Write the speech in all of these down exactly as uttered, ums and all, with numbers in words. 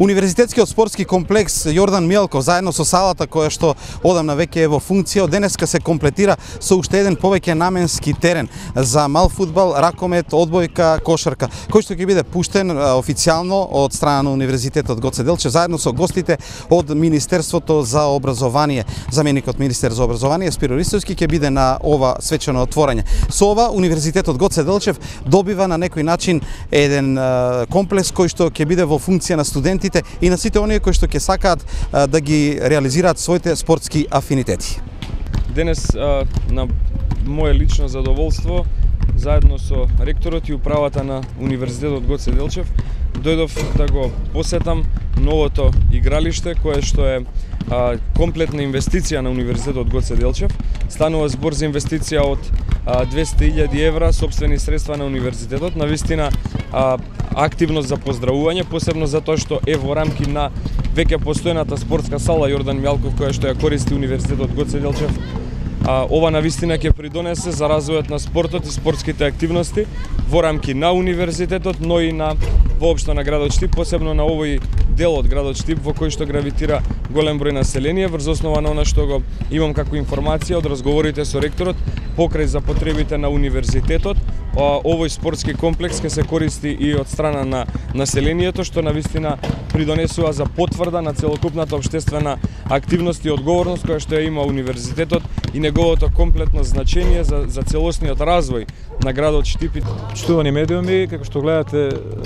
Универзитетскиот спортски комплекс Јордан Мијалков заедно со салата која што одамна веќе е во функција, денеска се комплетира со уште еден повеќе наменски терен за мал фудбал, ракомет, одбојка, кошарка, кој што ќе биде пуштен официјално од страна на Универзитетот Гоце Делчев заедно со гостите од Министерството за образование. Заменикот министер за образование Спиро Ристовски ќе биде на ова свечено отворање. Со ова Универзитетот Гоце Делчев добива на некој начин еден комплекс кој што ќе биде во функција на студентите и на сите оние кои што ќе сакаат да ги реализираат своите спортски афинитети. Денес на мое лично задоволство, заедно со ректорот и управата на Универзитетот Гоце Делчев, дојдов да го посетам новото игралиште, кое што е а, комплетна инвестиција на Универзитетот Гоце Делчев. Станува збор за инвестиција од а, двесте илјади евра сопствени средства на Универзитетот. Навистина а, активност за поздравување, посебно затоа што е во рамки на веќе постојната спортска сала Јордан Мијалков, која што ја користи Универзитетот Гоце Делчев. А, ова навистина ќе придонесе за развојот на спортот и спортските активности во рамки на Универзитетот, но и на воопшто на градот Штип, посебно на овој дел од градот Штип во кој што гравитира голем број население. Врз основа на она што го имам како информација од разговорите со ректорот, покрај за потребите на Универзитетот, овој спортски комплекс ќе се користи и од страна на населението, што навистина придонесува за потврда на целокупната општествена активност и одговорност која што ја има Универзитетот и неговото комплетно значење за, за целосниот развој на градот Штип. Почитувани медиуми, како што гледате,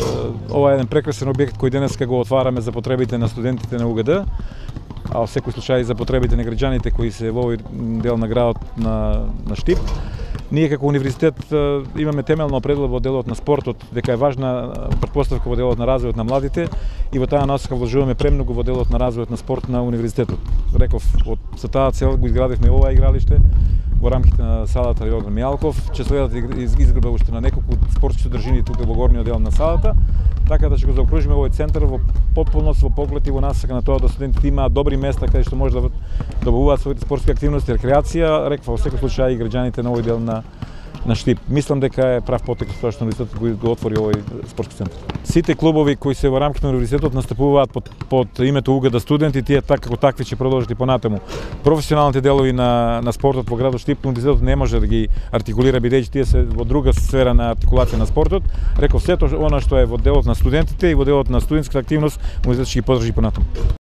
ова е еден прекрасен објект кој денеска го отвараме за потребите на студентите на УГД, а во секој случај за потребите на граѓаните кои се во овој дел на градот на, на Штип. Ние како универзитет имаме темелно определено во делот на спортот, дека е важна претпоставка во делот на развојот на младите и во таа насока вложуваме премногу во делот на развојот на спорт на универзитетот. Реков, од за таа цел го изградивме ова игралиште во рамките на салата Јордан Мијалков. Ќе следат изградба уште на неколку спортски содржини тука во горниот дел на салата, така да ќе го заокружиме овој центар во потполност, во поглед и во насока на тоа да студентите имаат добри места каде што може да добиваат своите спортски активности, рекреација, реков во секој случај и граѓаните на овој дел на на Штип. Мислам дека е прав потек тоа што универзитетот го, го отвори овој спортски центар. Сите клубови кои се во рамките на универзитетот настапуваат под, под името УГД студенти, тие така како такви ќе продолжат и понатаму. Професионалните делови на на спортот во градот Штип универзитетот не може да ги артикулира бидејќи тие се во друга сфера на артикулација на спортот. Реков сето она што е во делот на студентите и во делот на студентската активност универзитетот ќе ги подржи понатаму.